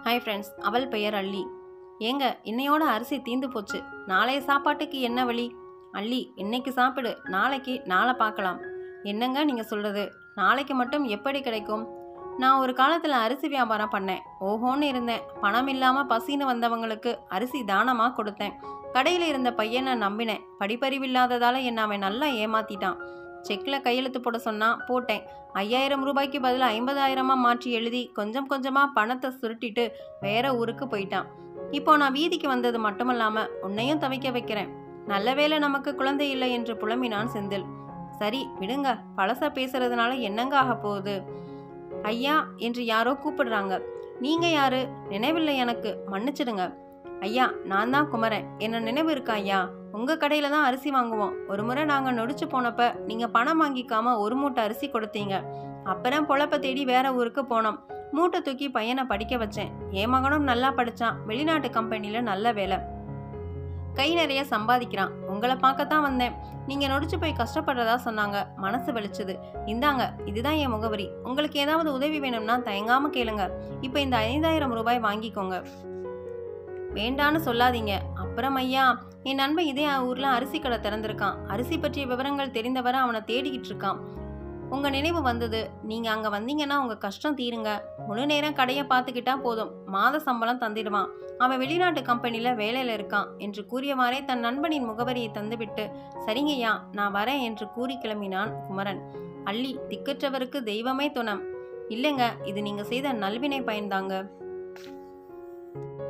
Hi friends, அவள் பெயர் அள்ளி. ஏங்க, இன்னையோட அரிசி தீந்து போச்சு. நாளைய சாப்பாட்டுக்கு என்ன வழி? அள்ளி, இன்னைக்கு சாப்பிடு, நாளைக்கு நாளை பார்க்கலாம். என்னங்க நீங்கள் சொல்கிறது? நாளைக்கு மட்டும் எப்படி கிடைக்கும்? நான் ஒரு காலத்தில் அரிசி வியாபாரம் பண்ணேன். ஓஹோன்னு இருந்தேன். பணம் இல்லாமல் பசின்னு வந்தவங்களுக்கு அரிசி தானமாக கொடுத்தேன். கடையில் இருந்த பையனை நம்பினேன். படிப்பறிவில்லாததால் என்னை அவன் நல்லா ஏமாத்திட்டான். செக்கில் கையெழுத்து போட சொன்னால் போட்டேன். 5000 ரூபாய்க்கு பதிலாக 50,000 மாற்றி எழுதி கொஞ்சம் கொஞ்சமாக பணத்தை சுருட்டிட்டு வேற ஊருக்கு போயிட்டான். இப்போ நான் வீதிக்கு வந்தது மட்டுமல்லாமல் உன்னையும் தவிக்க வைக்கிறேன். நல்ல வேளை நமக்கு குழந்தை இல்லை என்று புலம்பினான் செந்தில். சரி விடுங்க, பழச பேசுறதுனால என்னங்க ஆக போகுது? ஐயா என்று யாரோ கூப்பிடுறாங்க. நீங்க யாரு? நினைவில்லை எனக்கு, மன்னிச்சிடுங்க. ஐயா, நான் தான் குமரன். என்ன நினைவு இருக்கா ஐயா? உங்க கடையில தான் அரிசி வாங்குவோம். ஒரு முறை நாங்க நொடிச்சு போனப்ப நீங்க பணம் வாங்கிக்காம ஒரு மூட்டை அரிசி கொடுத்தீங்க. அப்புறம் பொழப்ப தேடி வேற ஊருக்கு போனோம். மூட்டை தூக்கி பையனை படிக்க வச்சேன். என் மகனும் நல்லா படிச்சான். வெளிநாட்டு கம்பெனில நல்ல வேலை, கை நிறைய சம்பாதிக்கிறான். உங்களை பார்க்கத்தான் வந்தேன். நீங்க நொடிச்சு போய் கஷ்டப்படுறதா சொன்னாங்க. மனசு வெளிச்சது. இந்தாங்க, இதுதான் என் முகவரி. உங்களுக்கு ஏதாவது உதவி வேணும்னா தயங்காம கேளுங்க. இப்போ இந்த 5000 ரூபாய் வாங்கிக்கோங்க. வேண்டான்னு சொல்லாதீங்க. அப்புறம் ஐயா, என் நண்பன் இதே ஊர்ல அரிசி கடை திறந்திருக்கான். அரிசி பற்றிய விவரங்கள் தெரிந்தவரை அவனை தேடிக்கிட்டு இருக்கான். உங்க நினைவு வந்தது. நீங்க அங்க வந்தீங்கன்னா உங்க கஷ்டம் தீருங்க. முழு நேரம் கடையை பார்த்துக்கிட்டா போதும். மாத சம்பளம் தந்திடுவான். அவன் வெளிநாட்டு கம்பெனில வேலையில இருக்கான் என்று கூறியவாறே தன் நண்பனின் முகவரியை தந்துவிட்டு, சரிங்கய்யா நான் வரேன் என்று கூறி கிளம்பினான் குமரன். அள்ளி திக்கற்றவருக்கு தெய்வமே துணம். இல்லைங்க, இது நீங்க செய்த நல்வினை பயன்தாங்க.